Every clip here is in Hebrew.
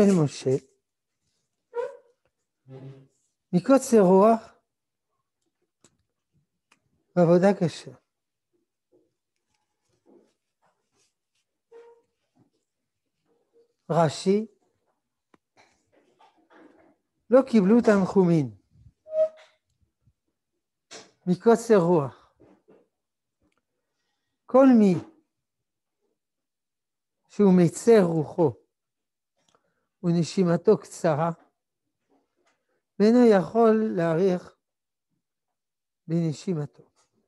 אל משה, מקוצר רוח ועבודה קשה. רש"י, לא קיבלו תנחומים מקוצר רוח. כל מי שהוא מצר רוחו ונשימתו קצרה, ואינו יכול להאריך בנשימתו.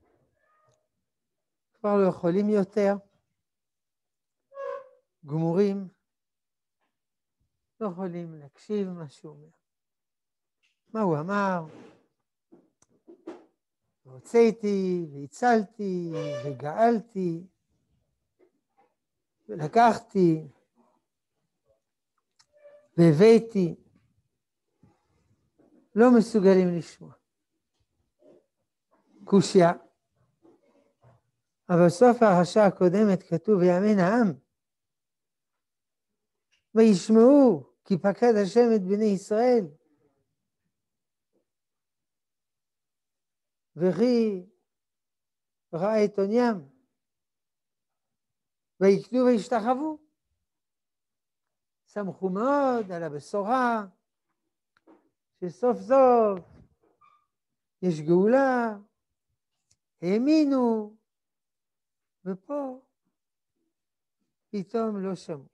כבר לא יכולים יותר, גמורים, לא יכולים להקשיב מה שהוא אומר. מה הוא אמר? הוצאתי והצלתי וגאלתי ולקחתי והבאתי. לא מסוגלים לשמוע. קושיה. אבל בסוף הפרשה הקודמת כתוב ויאמן העם וישמעו כי פקד השם את בני ישראל. וכי ראה את עוניים ויקדו וישתחוו. שמחו מאוד על הבשורה שסוף סוף יש גאולה, האמינו, ופה פתאום לא שמעו.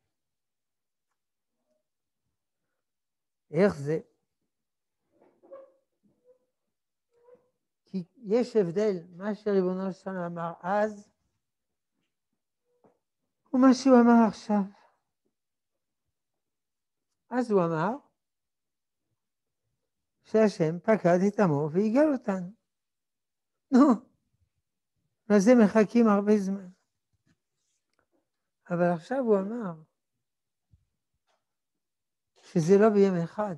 איך זה? כי יש הבדל, מה שריבונו של עולם אמר אז, ומה שהוא אמר עכשיו. אז הוא אמר, שהשם פקד את עמו ויגאל אותנו. נו, לזה מחכים הרבה זמן. אבל עכשיו הוא אמר, שזה לא ביום אחד.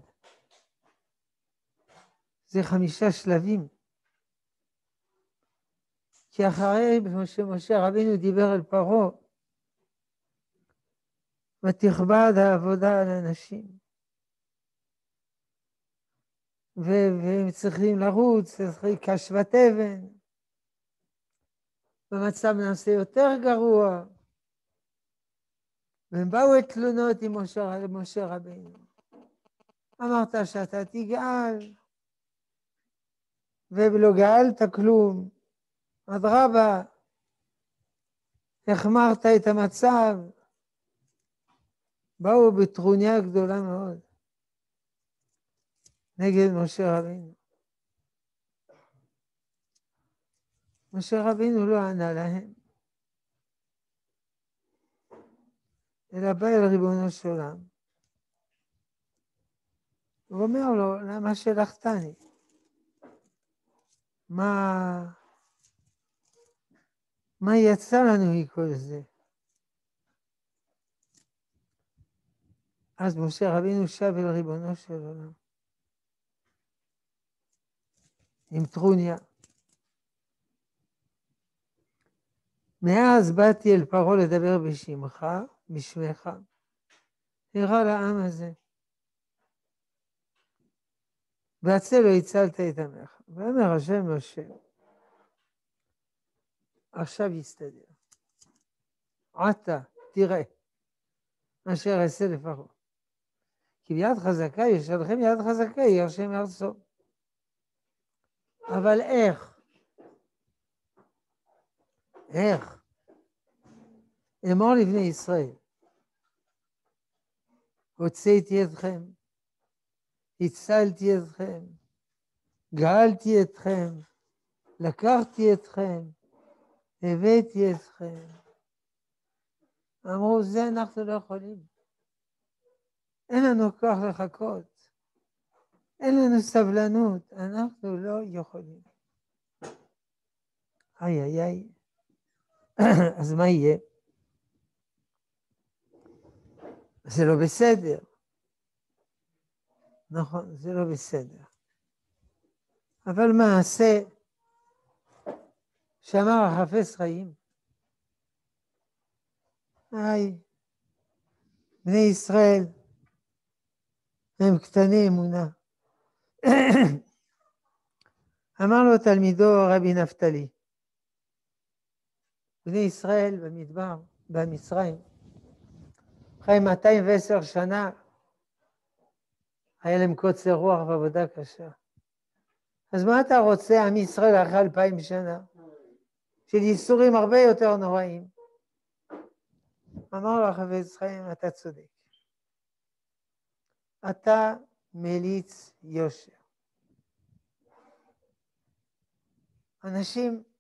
זה 5 שלבים. כי אחרי שמשה רבינו דיבר על פרעה, ותכבד העבודה על אנשים. והם צריכים לרוץ, צריכים קשבת אבן. במצב נעשה יותר גרוע. והם באו את תלונות עם משה רבינו. אמרת שאתה תגאל, ולא גאלת כלום. אדרבה, החמרת את המצב. באו בטרוניה גדולה מאוד נגד משה רבינו. משה רבינו לא ענה להם, אלא בא אל ריבונו של עולם. הוא אומר לו, למה שלחתני? מה יצא לנו מכל זה? אז משה רבינו שב אל ריבונו של עולם עם טרוניה. מאז באתי אל פרעה לדבר בשמך, בשמך. הרע לעם הזה. והצל לא הצלת את עמך. ואומר השם משה, עכשיו יסתדר. עתה, תראה, אשר אעשה לפרעה. כי ביד חזקה יש לכם יד חזקה, ירשם מארצו. אבל איך? איך? אמור לבני ישראל, הוצאתי אתכם, הצלתי אתכם, גאלתי אתכם, לקחתי אתכם, הבאתי אתכם. אמרו, זה אנחנו לא יכולים. אין לנו כוח לחכות. אין לנו סבלנות. אנחנו לא יכולים. איי, איי, איי. אז מה יהיה? זה לא בסדר. נכון, זה לא בסדר. אבל מעשה שאמר החפץ חיים. היי, בני ישראל, הם קטני אמונה. אמר לו תלמידו רבי נפתלי, בני ישראל במדבר, במצרים, אחרי 210 שנה, היה להם קוצר רוח ועבודה קשה. אז מה אתה רוצה, עם ישראל אחרי 2000 שנה, של ייסורים הרבה יותר נוראים? אמר לו החפץ חיים, אתה צודק. אתה מליץ יושר. אנשים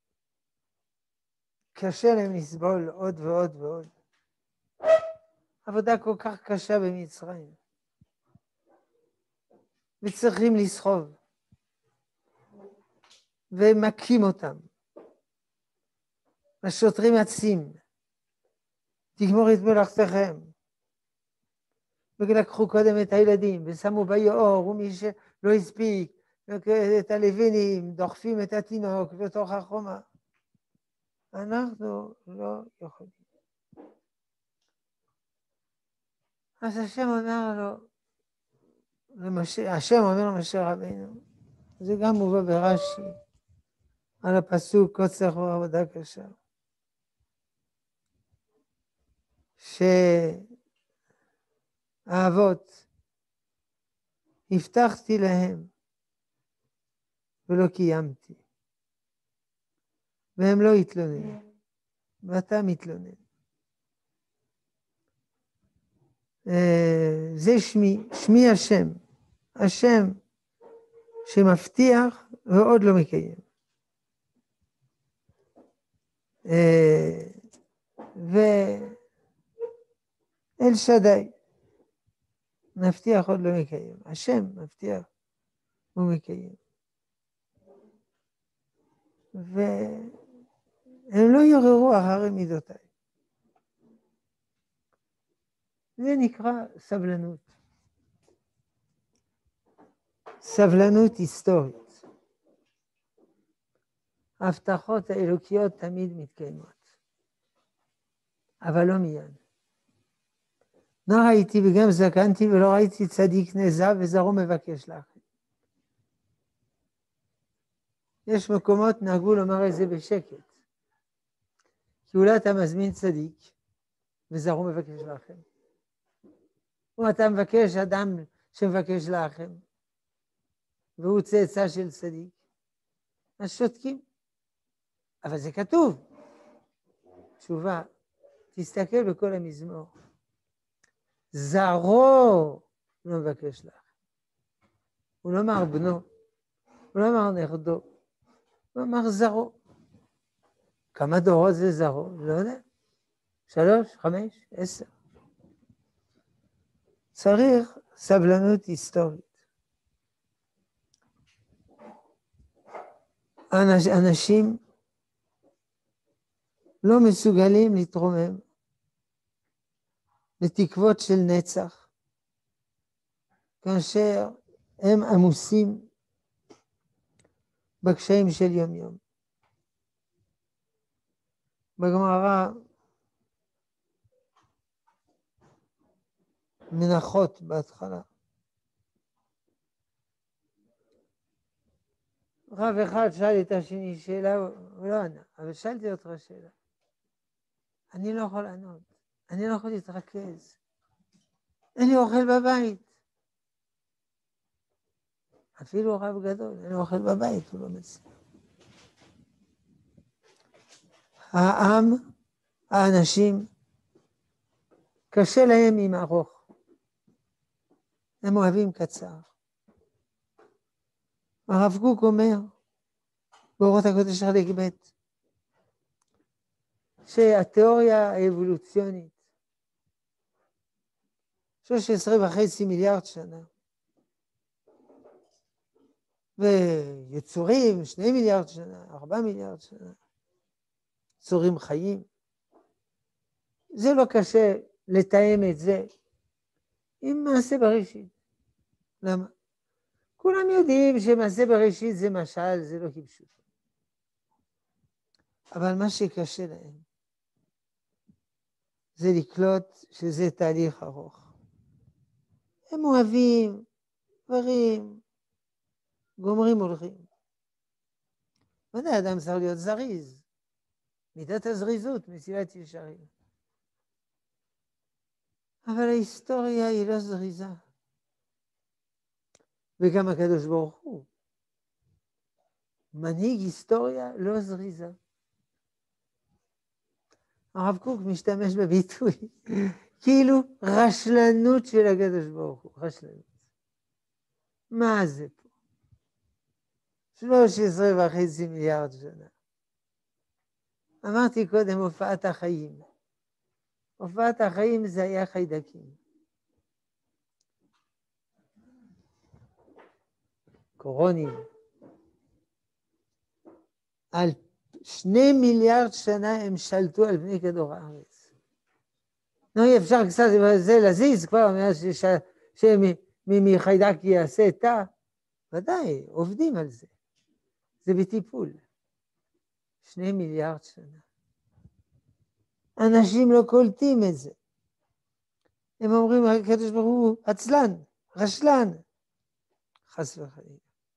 קשה להם לסבול עוד ועוד ועוד. עבודה כל כך קשה במצרים. וצריכים לסחוב. ומכים אותם. השוטרים עצים. תגמור את מלאכתכם. ולקחו קודם את הילדים ושמו ביאור, ומי שלא הספיק, את הלווינים, דוחפים את התינוק בתוך החומה. אנחנו לא יכולים. אז השם אומר לו, השם אומר למשה רבינו, זה גם מובא ברש"י, על הפסוק קוצר רוח עבודה קשה, שהאבות הבטחתי להם ולא קיימתי, והם לא התלוננו, ואתה מתלונן. זה שמי השם, השם שמבטיח ועוד לא מקיים. ואל שדי, מבטיח עוד לא מקיים. השם מבטיח ומקיים. והם לא יוררו אחרי מידותיי. זה נקרא סבלנות. סבלנות היסטורית. ההבטחות האלוקיות תמיד מתקיימות. אבל לא מיד. לא ראיתי וגם זקנתי ולא ראיתי צדיק נעזב וזרעו מבקש לאחר. יש מקומות נהגו לומר את זה בשקט. כי אולי אתה מזמין צדיק וזרעו מבקש לאחר. או אתה מבקש אדם שמבקש לאחר. והוא צאצא של צדיק. אז שותקים. אבל זה כתוב. תשובה, תסתכל בכל המזמור. זרעו לא מבקש לך. הוא לא אמר בנו, הוא לא אמר נכדו, הוא אמר זרעו. כמה דורות זה זרעו? לא יודע. 3, 5, 10. צריך סבלנות היסטורית. אנשים לא מסוגלים להתרומם לתקוות של נצח, כאשר הם עמוסים בקשיים של יום יום. בגמרא מנחות בהתחלה. רב אחד שאל את השני שאלה, הוא לא ענה, אבל שאלתי אותך שאלה. אני לא יכול לענות, אני לא יכול להתרכז. אין לי אוכל בבית. אפילו רב גדול, אין לי אוכל בבית, הוא לא מצליח. העם, האנשים, קשה להם עם ארוך. הם אוהבים קצר. הרב קוק אומר, באורות הקודש חלק ב', שהתיאוריה האבולוציונית, 13.5 מיליארד שנה, ויצורים 2 מיליארד שנה, 4 מיליארד שנה, יצורים חיים, זה לא קשה לתאם את זה עם מעשה בראשית. למה? כולם יודעים שמעשה בראשית זה משל, זה לא כפשוטו. אבל מה שקשה להם זה לקלוט שזה תהליך ארוך. הם אוהבים דברים גומרים הולכים. ודאי, אדם צריך להיות זריז. מידת הזריזות, מסילת ישרים. אבל ההיסטוריה היא לא זריזה. וגם הקדוש ברוך הוא. מנהיג היסטוריה לא זריזה. הרב קוק משתמש בביטוי, כאילו רשלנות של הקדוש ברוך הוא, רשלנות. מה זה פה? 13.5 מיליארד שנה. אמרתי קודם, הופעת החיים. הופעת החיים זה היה חיידקים. קורונים. על 2 מיליארד שנה הם שלטו על פני כדור הארץ. נו, אפשר קצת זה להזיז כבר, שמחיידק יעשה תא. ודאי, עובדים על זה. זה בטיפול. 2 מיליארד שנה. אנשים לא קולטים את זה. הם אומרים, הקדוש ברוך הוא עצלן, רשלן. חס וחלילה.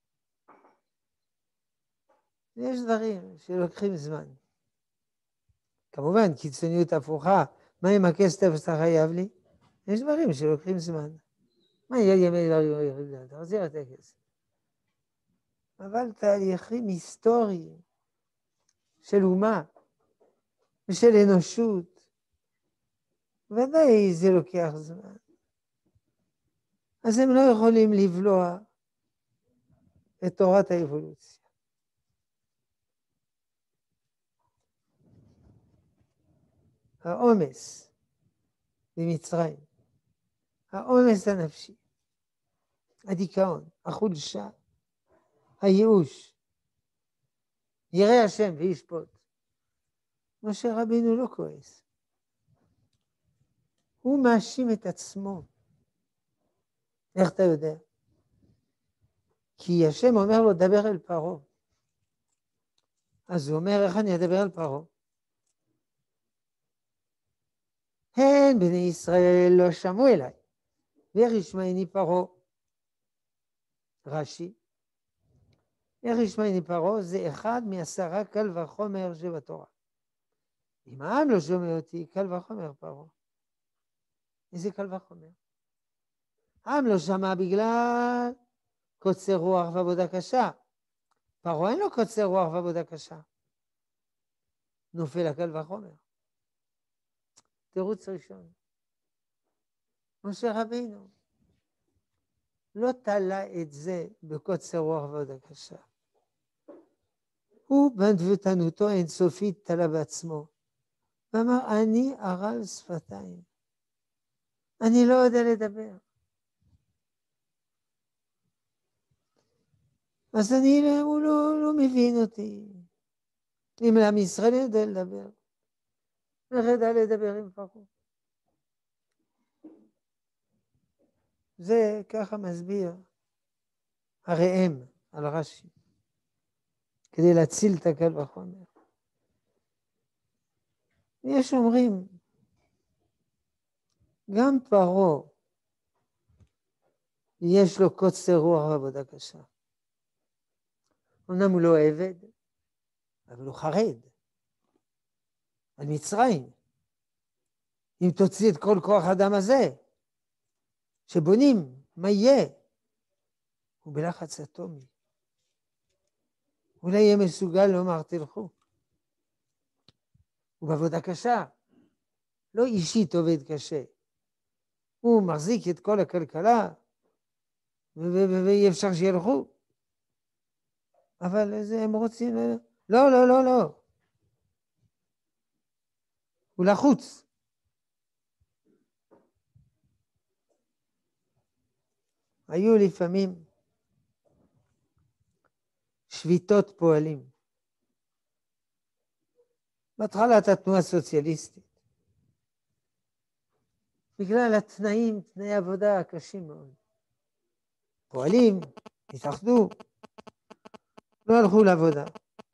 יש דברים שלוקחים זמן. כמובן, קיצוניות הפוכה, מה עם הכסף שאתה חייב לי? יש דברים שלוקחים זמן. מה יהיה ימי דברים? תחזיר את הכסף. אבל תהליכים היסטוריים של אומה ושל אנושות, ודאי זה לוקח זמן. אז הם לא יכולים לבלוע את תורת האבולוציה. העומס במצרים, העומס הנפשי, הדיכאון, החולשה, הייאוש, ירא השם וישפוט. משה רבינו לא כועס. הוא מאשים את עצמו. איך אתה יודע? כי השם אומר לו, דבר אל פרעה. אז הוא אומר, איך אני אדבר אל פרעה? הן בני ישראל לא שמעו אליי, ואיך ישמעני פרעה? רש"י, איך ישמעני פרעה? זה אחד מ10 קל וחומר שבתורה. אם העם לא שומע אותי, קל וחומר פרעה. איזה קל וחומר? העם לא שמע בגלל קוצר רוח ועבודה קשה. פרעה אין לו קוצר רוח ועבודה קשה. נופל הקל וחומר. תירוץ ראשון. משה רבינו לא תלה את זה בקוצר רוח ועבודה קשה. הוא בנדבותנותו אינסופית תלה בעצמו. ואמר, אני ערל שפתיים. אני לא יודע לדבר. אז הוא לא מבין אותי. אם לעם ישראל יודע לדבר, איך ידע לדבר עם פרעה? זה ככה מסביר הראם על רש"י, כדי להציל את הקל וחומר. יש אומרים, גם פרעה יש לו קוצר רוח ועבודה קשה. אמנם הוא לא עבד, אבל הוא חרד על מצרים. אם תוציא את כל כוח האדם הזה, שבונים, מה יהיה? הוא בלחץ אטומי. אולי יהיה מסוגל לומר תלכו. הוא בעבודה קשה. לא אישית עובד קשה. הוא מחזיק את כל הכלכלה, ואי אפשר שילכו. אבל הם רוצים... לא, לא, לא, לא. הוא לחוץ. היו לפעמים שביתות פועלים. בהתחלת התנועה הסוציאליסטית. בגלל התנאים, תנאי עבודה הקשים מאוד. פועלים, התאחדו, לא הלכו לעבודה.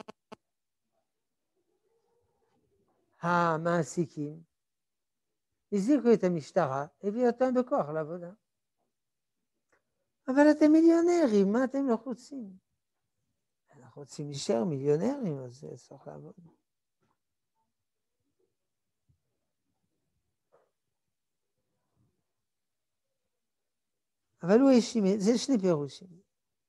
המעסיקים הזיקו את המשטרה, הביאו אותם בכוח לעבודה. אבל אתם מיליונרים, מה אתם לא רוצים? אנחנו רוצים להישאר מיליונרים, אז זה צריך לעבוד. אבל הוא האשים, זה שני פירושים.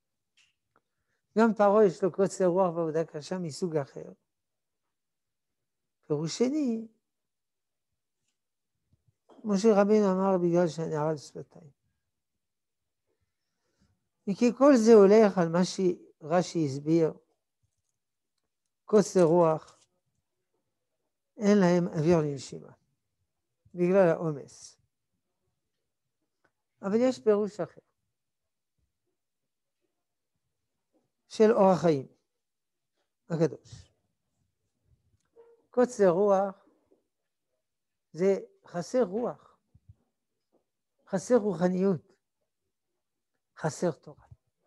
גם פרעה יש לו קוצר רוח ועבודה קשה מסוג אחר. פירוש שני, משה רבינו אמר בגלל שאני על שפתיים. וכי כל זה הולך על מה שרש"י הסביר, קוצר רוח, אין להם אוויר לנשימה, בגלל העומס. אבל יש פירוש אחר, של אור החיים הקדוש. קוצר רוח זה חסר רוח, חסר רוחניות, חסר תורה.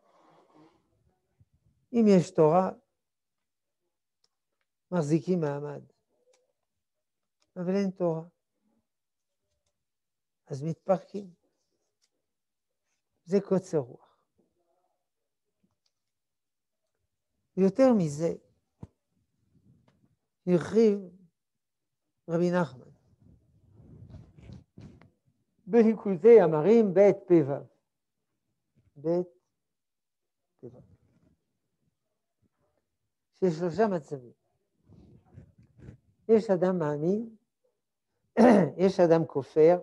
אם יש תורה, מחזיקים מעמד, אבל אין תורה, אז מתפרקים. זה קוצר רוח. יותר מזה, הרחיב רבי נחמן בליקוטי אמרים בית פ"ו. בית פ"ו. שיש שלושה מצבים. יש אדם מאמין, יש אדם כופר,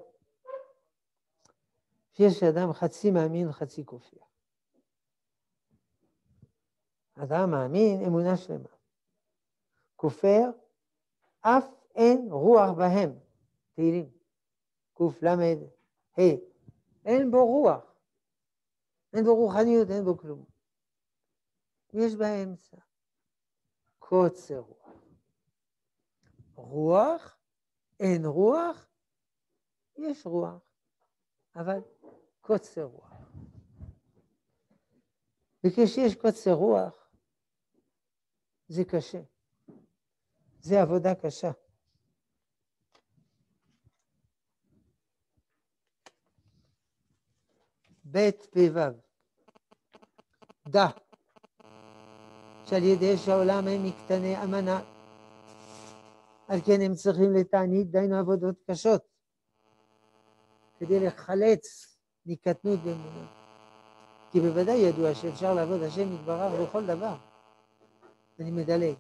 יש אדם חצי מאמין, חצי כופר. אדם מאמין, אמונה שלמה. כופר, אף אין רוח בהם. תהילים. קוף למד, אין בו רוח. אין בו רוחניות, אין בו כלום. יש באמצע קוצר רוח. רוח, אין רוח, יש רוח, אבל קוצר רוח. וכשיש קוצר רוח, זה קשה. זה עבודה קשה. בית פ"ו. דע שעל ידי שהעולם הם מקטני אמנה, על כן הם צריכים לתענית, דיינו עבודות קשות, כדי לחלץ מקטנות באמונה. כי בוודאי ידוע שאפשר לעבוד השם יתברך בכל דבר. אני מדלג.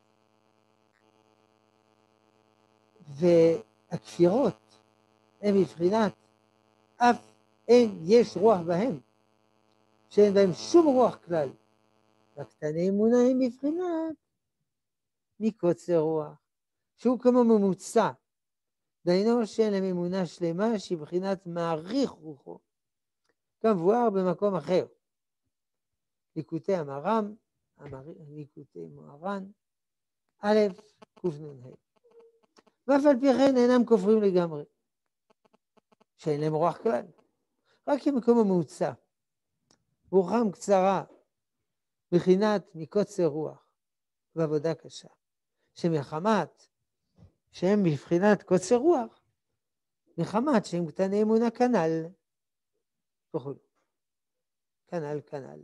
והכפירות הם מבחינת אף אין יש רוח בהם, שאין בהם שום רוח כלל. והקטני אמונה הם מבחינת מקוצר רוח, שהוא כמו ממוצע. דיינו שאין להם אמונה שלמה שהיא מבחינת מעריך רוחו. כמבואר במקום אחר. ליקוטי המר"ם, ליקוטי מוהר"ן, א' קנ"ה. ואף על פי כן אינם כופרים לגמרי, שאין להם רוח כלל, רק כמקום הממוצע. רוחם קצרה, בחינת מקוצר רוח ועבודה קשה, שמחמת שהם בבחינת קוצר רוח, מחמת שהם קטני אמונה כנ"ל, וכו'. כנ"ל כנ"ל.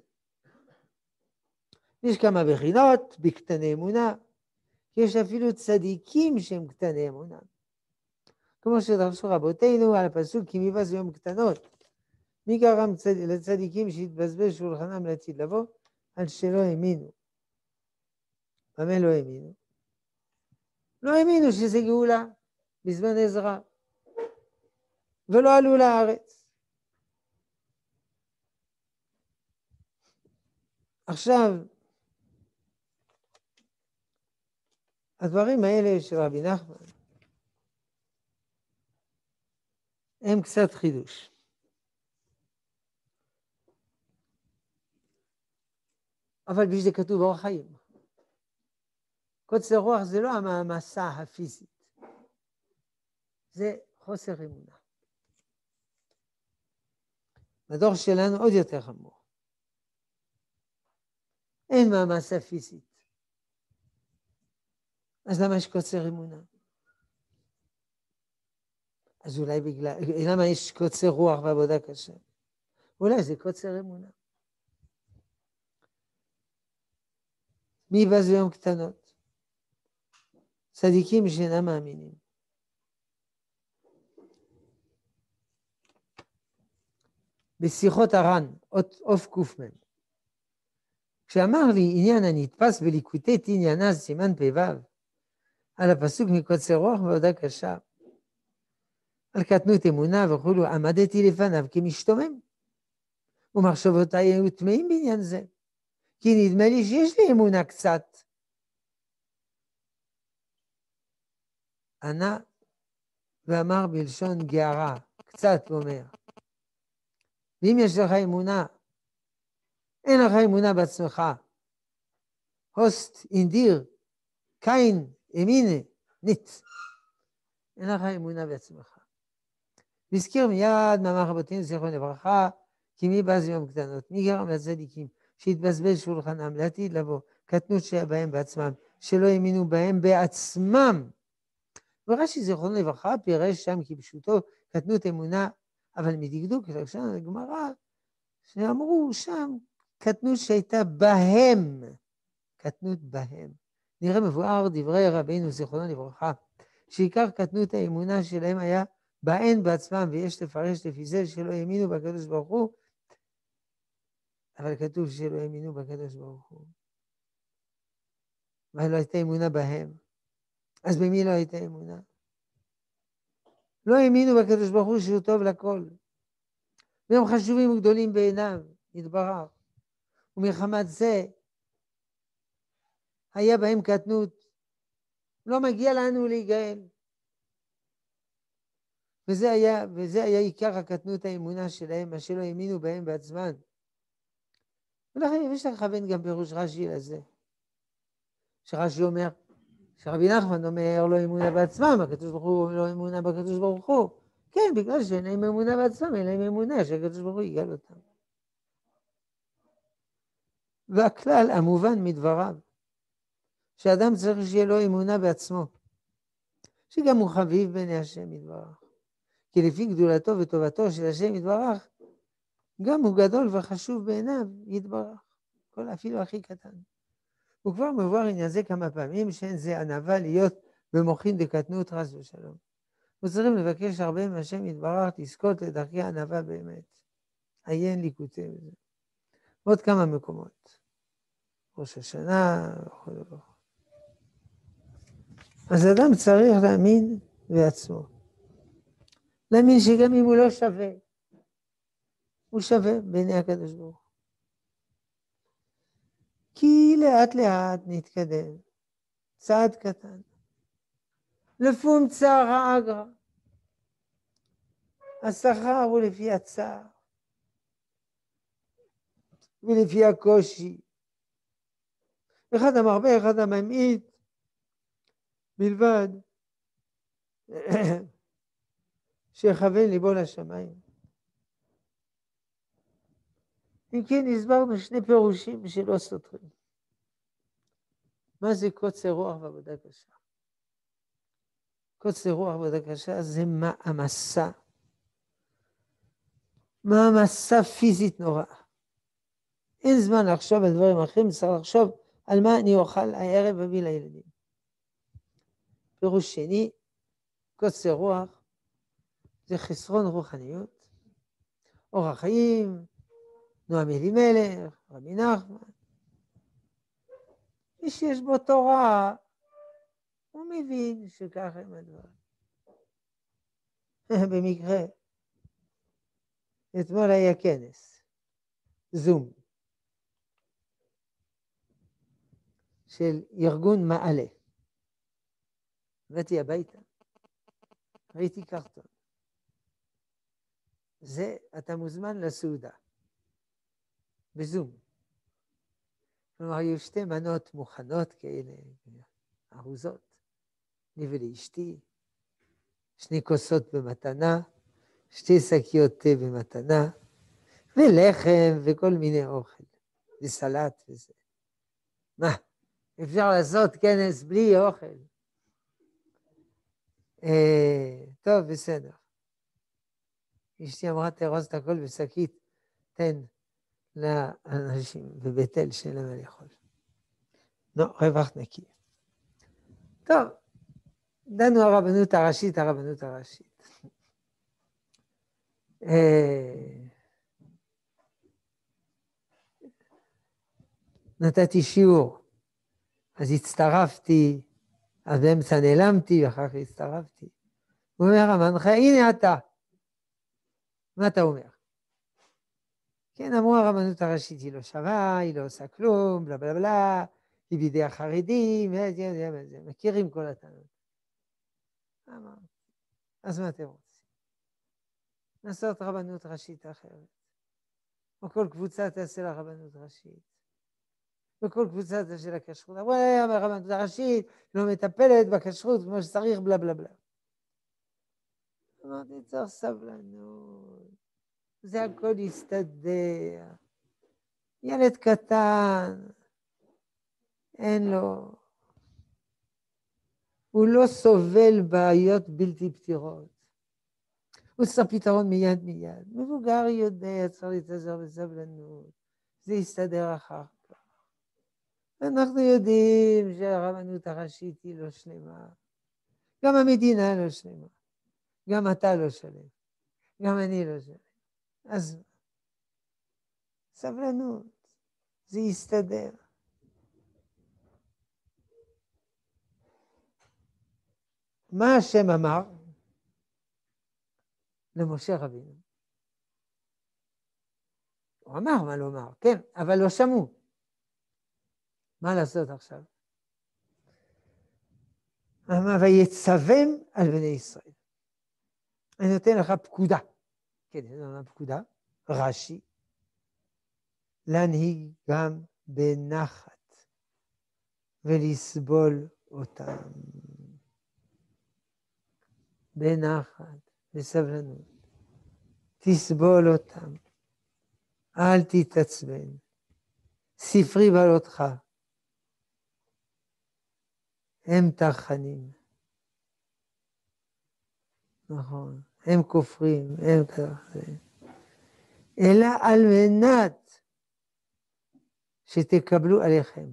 יש כמה בחינות בקטני אמונה, כי יש אפילו צדיקים שהם קטני אמונה. כמו שדרשו רבותינו על הפסוק כי מבז יום קטנות, מי גרם לצדיקים שהתבזבז שולחנם לעתיד לבוא, על שלא האמינו. במה לא האמינו? לא האמינו שזה גאולה בזמן עזרא, ולא עלו לארץ. עכשיו, הדברים האלה של רבי נחמן הם קצת חידוש. אבל בשביל זה כתוב אור חיים. קוצר רוח זה לא המעמסה הפיזית, זה חוסר אמונה. בדור שלנו עוד יותר חמור. אין מעמסה פיזית. אז למה יש קוצר אמונה? אז אולי בגלל, למה יש קוצר רוח ועבודה קשה? אולי זה קוצר אמונה. מי בז ביום קטנות? צדיקים שאינם מאמינים. בשיחות הר"ן, אוף קופמן, כשאמר לי עניין הנתפס בליקוטי תניאנה סימן פ"ו, על הפסוק מקוצר רוח ועודה קשה, על קטנות אמונה וכולו, עמדתי לפניו כמשתומם, ומחשבותיי היו טמאים בעניין זה, כי נדמה לי שיש לי אמונה קצת. ענה ואמר בלשון גערה, קצת אומר, ואם יש לך אמונה, אין לך אמונה בעצמך, הוסט אינדיר, קיין, אמינה, ניט. אין לך אמונה בעצמך. והזכיר מיד מאמר רבותינו זיכרונם לברכה, כי מי בז ביום קטנות, מי גרם לצדיקים שהתבזבז שולחנם לעתיד לבוא, קטנות שהיה בהם בעצמם, שלא האמינו בהם בעצמם. ורש"י זיכרונם לברכה פירש שם כפשוטו קטנות אמונה, אבל מדקדוק שם הגמרא, שאמרו שם קטנות שהייתה בהם, קטנות בהם. נראה מבואר דברי רבינו זיכרונו לברכה, שעיקר קטנות האמונה שלהם היה בהן בעצמם, ויש לפרש לפי זה שלא האמינו בקדוש ברוך הוא, אבל כתוב שלא האמינו בקדוש ברוך הוא. אבל לא הייתה אמונה בהם. אז במי לא הייתה אמונה? לא האמינו בקדוש ברוך הוא שהוא טוב לכל. והם חשובים וגדולים בעיניו, יתברך. ומלחמת זה היה בהם קטנות. לא מגיע לנו להיגאל. וזה היה עיקר הקטנות האמונה שלהם, מה שלא האמינו בהם בעצמם. ולכן יש לכוון גם פירוש רש"י לזה. שרש"י אומר, שרבי נחמן אומר לא אמונה בעצמם, הקדוש ברוך הוא לא אמונה בקדוש ברוך הוא. כן, בגלל שאין להם אמונה בעצמם, אין להם אמונה שהקדוש ברוך הוא יגאל אותם. והכלל המובן מדבריו, שאדם צריך שיהיה לו אמונה בעצמו, שגם הוא חביב בעיני השם יתברך. כי לפי גדולתו וטובתו של השם יתברך, גם הוא גדול וחשוב בעיניו יתברך, כל אפילו הכי קטן. הוא כבר מבואר עניין זה כמה פעמים, שאין זה ענווה להיות במוחין דקטנות חס ושלום. וצריכים לבקש הרבה מהשם יתברך לזכות לדרכי ענווה באמת. עיין ליקוטי בזה. עוד כמה מקומות. ראש השנה וכו' וכו'. אז אדם צריך להאמין בעצמו. להאמין שגם אם הוא לא שווה, הוא שווה בעיני הקדוש ברוך הוא. כי לאט לאט נתקדם, צעד קטן. לפום צער אגרא. השכר הוא לפי הצער, ולפי הקושי. אחד המרבה, אחד הממעיט, בלבד שיכוון ליבו לשמיים. אם כן, הסברנו שני פירושים שלא סותרים. מה זה קוצר רוח ועבודה קשה? קוצר רוח ועבודה קשה זה מעמסה. מעמסה פיזית נוראה. אין זמן לחשוב על דברים אחרים, צריך לחשוב על מה אני אוכל הערב וביא לילדים. פירוש שני, קוצר רוח זה חסרון רוחניות, אורח חיים, נועם אלימלך, רבי נחמן. מי שיש בו תורה, הוא מבין שככה הם הדברים. במקרה, אתמול היה כנס, זום, של ארגון מעלה. באתי הביתה, ראיתי קרטון. זה, אתה מוזמן לסעודה, בזום. כלומר, היו שתי מנות מוכנות כאלה, ארוזות, לי ולאשתי, 2 כוסות במתנה, 2 שקיות תה במתנה, ולחם וכל מיני אוכל, וסלט וזה. מה, אפשר לעשות כנס בלי אוכל? טוב, בסדר. אשתי אמרה תארוז את הכל בשקית תן לאנשים בבית אל שאין להם מה לאכול. לא, רווח נקי. טוב, דנו הרבנות הראשית. נתתי שיעור, אז הצטרפתי, אז באמצע נעלמתי, ואחר כך הצטרפתי. הוא אומר, המנחה, הנה אתה. מה אתה אומר? כן, אמרו הרבנות הראשית, היא לא שווה, היא לא עושה כלום, בלה בלה בלה, היא בידי החרדים, מכירים כל הטענות. אמרתי, אז מה אתם רוצים? לעשות רבנות ראשית אחרת. או כל קבוצה תעשה לה רבנות ראשית. וכל קבוצה תעשה לה כשרות. אמרו, הרבנות הראשית לא מטפלת בכשרות כמו שצריך, בלה בלה בלה. אמרתי, צריך סבלנות. זה הכל יסתדר. ילד קטן, אין לו. הוא לא סובל בעיות בלתי פתירות. הוא צריך פתרון מיד. מבוגר יודע, צריך להתעזר בסבלנות. זה יסתדר אחר כך. אנחנו יודעים שהרבנות הראשית היא לא שלמה. גם המדינה לא שלמה. גם אתה לא שלם. גם אני לא שלם. אז סבלנות. זה יסתדר. מה השם אמר למשה רבינו? הוא אמר מה לא אמר, כן, אבל לא שמעו. מה לעשות עכשיו? אמר, ויצווים על בני ישראל. אני נותן לך פקודה. כן, אני נותן לך פקודה, רש"י, להנהיג גם בנחת ולסבול אותם. בנחת, בסבלנות. תסבול אותם. אל תתעצבן. ספרי בעלותך. הם טרחנים. נכון. הם כופרים, הם טרחנים. אלא על מנת שתקבלו עליכם.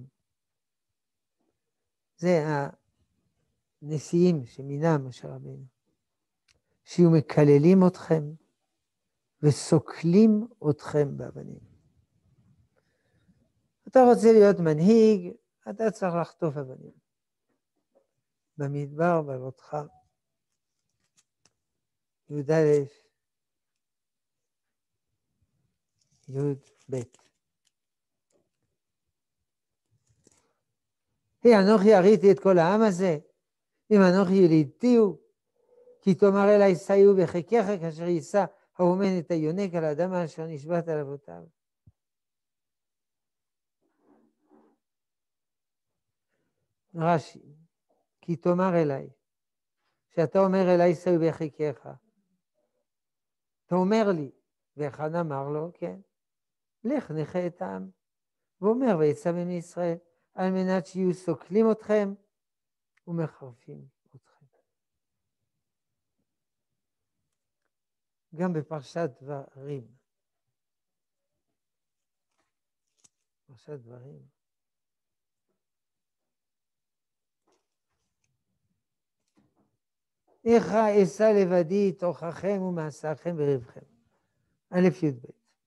זה הנשיאים שמינה משה רבינו. שיהיו מקללים אתכם וסוקלים אתכם באבנים. אתה רוצה להיות מנהיג, אתה צריך לחטוף אבנים. במדבר בעבודך. י"א י"ב. אנוכי הריתי את כל העם הזה, אם אנוכי ילידתיהו, כי תאמר אלי סייעו בחיקך כאשר יישא האומן את היונק על האדמה אשר נשבעת על אבותיו. רש"י, כי תאמר אלי, שאתה אומר אלי סייעו בחיקך, אתה אומר לי, ואחד אמר לו, כן, לך נחה את העם. ואומר, ויצא בני ישראל, על מנת שיהיו סוקלים אתכם ומחרפים אתכם. גם בפרשת דברים. פרשת דברים. איכה אשא לבדי תוככם ומעשיכם וריבכם. א' י"ב.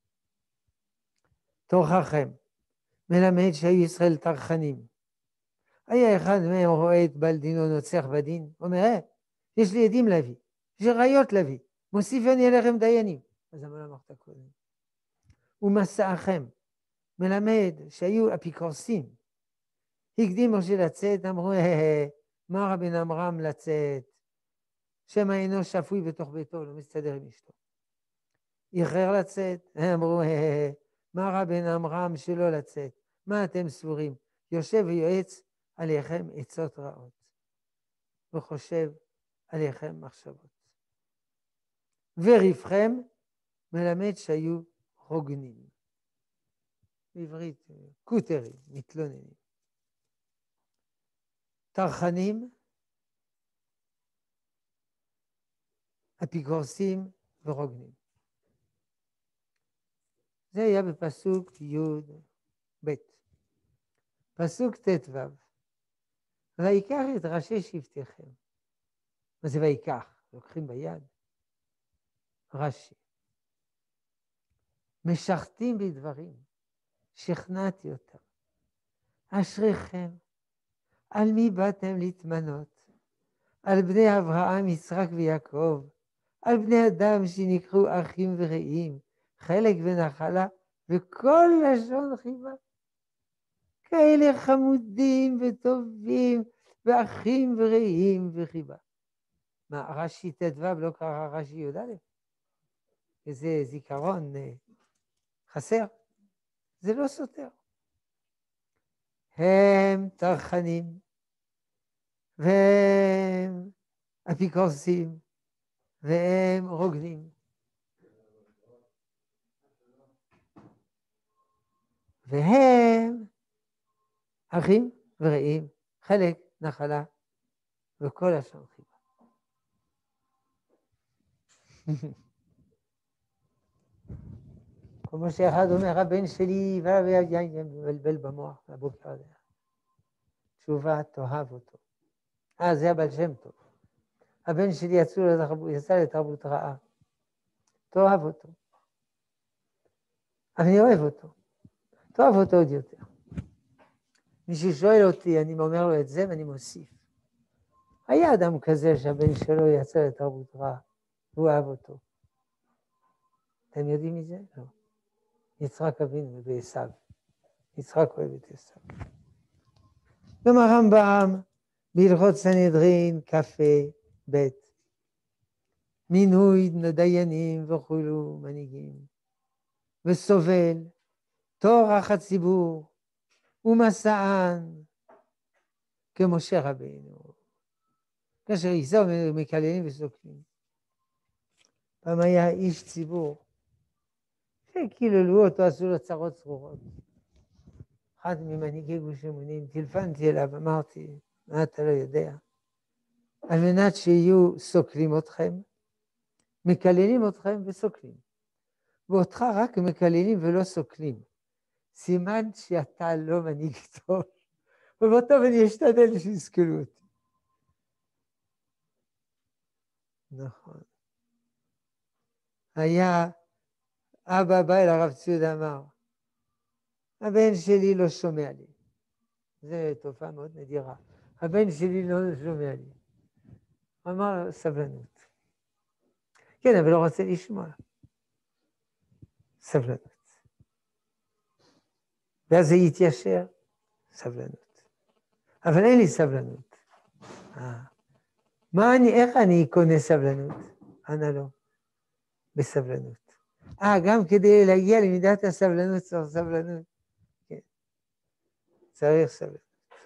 תוככם. מלמד שהיו ישראל טרחנים. היה אחד מהם רואה את בעל דינו נוצח בדין, אומר, יש לי עדים להביא, יש לי ראיות להביא, מוסיף אני אליכם דיינים. אז למה לא אמרת קודם? ומסעכם. מלמד שהיו אפיקורסים. הקדים משה לצאת, אמרו, מה רבן עמרם לצאת? שמא אינו שפוי בתוך ביתו, לא מסתדר עם אשתו. איחר לצאת, אמרו, מה רבן עמרם שלא לצאת? מה אתם סבורים? יושב ויועץ עליכם עצות רעות, וחושב עליכם מחשבות. וריבכם מלמד שהיו הוגנים. בעברית, קוטרים, מתלוננים. טרחנים, אפיקורסים ורוגנים. זה היה בפסוק י' ב'. פסוק ט"ו. ויקח את ראשי שבטיכם. מה זה ויקח? לוקחים ביד. רש"י. משחטים בדברים, שכנעתי אותם. אשריכם, על מי באתם להתמנות? על בני אברהם, יצחק ויעקב, על בני אדם שנקראו אחים ורעים, חלק ונחלה, וכל לשון חיבה. כאלה חמודים וטובים, ואחים ורעים וחיבה. מה, רש"י ט"ו לא קרא רש"י י"א? איזה זיכרון חסר? זה לא סותר. הם טרחנים, והם אפיקורסים, והם רוגלים. והם אחים ורעים, חלק, נחלה, וכל השם חיבה. כמו שאחד אומר, הבן שלי, מבלבל במוח, בבוקר הזה. תשובה, תאהב אותו. זה הבעל שם טוב. הבן שלי יצא לתרבות רעה. תאהב אותו. אני אוהב אותו. תאהב אותו עוד יותר. מי ששואל אותי, אני אומר לו את זה ואני מוסיף. היה אדם כזה שהבן שלו יצא לתרבות רעה, והוא אהב אותו. אתם יודעים מזה? לא. יצחק אבינו ועשיו. יצחק אוהב את עשיו. גם הרמב"ם, בהלכות סנהדרין, כ"ה, ב', מינוי דיינים וכולו מנהיגים, וסובל, טורח הציבור, ומסען, כמשה רבינו. כאשר יישאו מקללים וסוקלים. פעם היה איש ציבור, שקיללו אותו, עשו לו צרות צרורות. אחד ממנהיגי גוש אמונים, טלפנתי אליו, אמרתי, מה אתה לא יודע? על מנת שיהיו סוקלים אתכם, מקללים אתכם וסוקלים. ואותך רק מקללים ולא סוקלים. סימן שאתה לא מנהיג טוב. ובטוב אני אשתדל שיסקלו אותי. נכון. היה אבא בא אל הרב ציודה אמר, הבן שלי לא שומע לי. זו תופעה מאוד נדירה. הבן שלי לא שומע לי. אמר סבלנות. כן, אבל לא רוצה לשמוע. סבלנות. ואז זה יתיישר. סבלנות. אבל אין לי סבלנות. איך אני קונה סבלנות? אנא לא. בסבלנות. גם כדי להגיע למידת הסבלנות צריך סבלנות. כן. צריך סבלנות.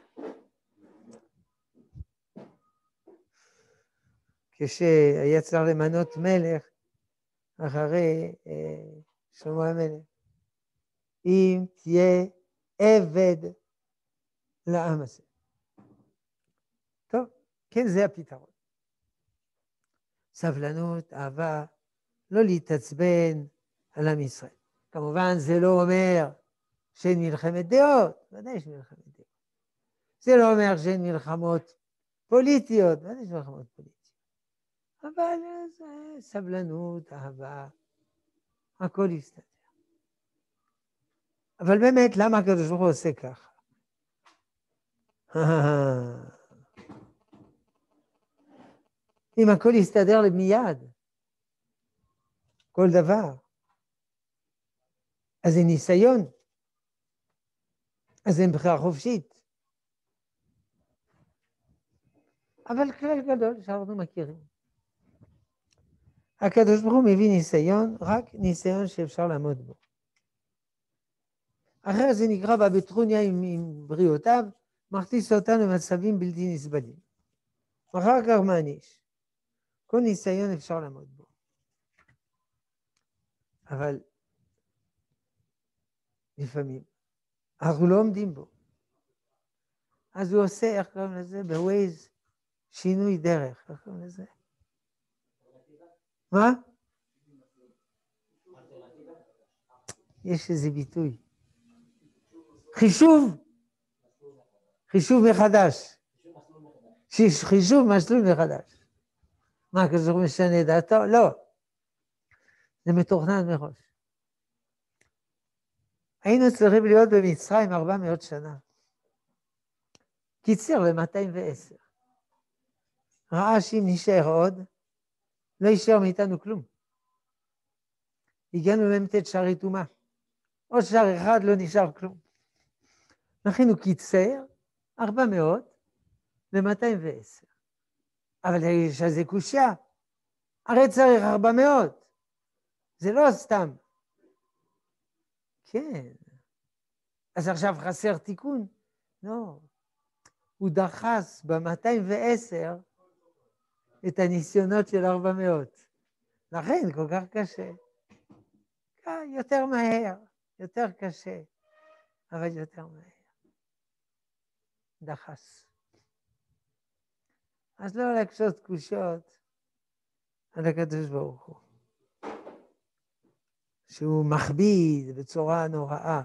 כשהיה צריך למנות מלך אחרי שלמה המלך, אם תהיה עבד לעם הזה. טוב, כן, זה הפתרון. סבלנות, אהבה, לא להתעצבן על עם ישראל. כמובן זה לא אומר שאין מלחמת דעות, ודאי שמלחמת דעות. זה לא אומר שאין מלחמות פוליטיות, ודאי שמלחמות פוליטיות. אבל זה סבלנות, אהבה, הכל יסתדר. אבל באמת, למה הקדוש ברוך הוא עושה ככה? אם הכל יסתדר מיד, כל דבר, אז זה ניסיון, אז זה בחירה חופשית. אבל כלל גדול שאנחנו מכירים. הקדוש ברוך הוא מביא ניסיון, רק ניסיון שאפשר לעמוד בו. אחרי זה נקרא בטרוניה עם בריאותיו, מכניס אותנו במצבים בלתי נסבלים. אחר כך מעניש. כל ניסיון אפשר לעמוד בו. אבל לפעמים אנחנו לא עומדים בו. אז הוא עושה, איך קוראים לזה? בווייז, שינוי דרך. איך קוראים לזה? מה? יש איזה ביטוי. חישוב מחדש. חישוב מסלול מחדש. מה, כזו משנה דעתו? לא. זה מתוכנן מראש. היינו צריכים להיות במצרים 400 שנה. קיצר ל-210. ראה שאם נשאר עוד, לא יישאר מאיתנו כלום. הגענו למתת שערי טומאה. עוד שער אחד לא נשאר כלום. לכן הוא קיצר 400 ל-210. אבל יש איזה קושיה. הרי צריך 400. זה לא סתם. כן. אז עכשיו חסר תיקון? לא. הוא דחס ב-210 את הניסיונות של 400. לכן כל כך קשה. יותר מהר, יותר קשה, אבל יותר מהר. דחס. אז לא להקשות קושות על הקדוש ברוך הוא. שהוא מכביד בצורה נוראה.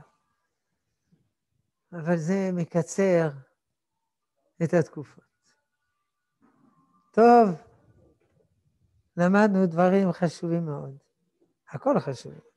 אבל זה מקצר את התקופות. טוב, למדנו דברים חשובים מאוד. הכל חשוב.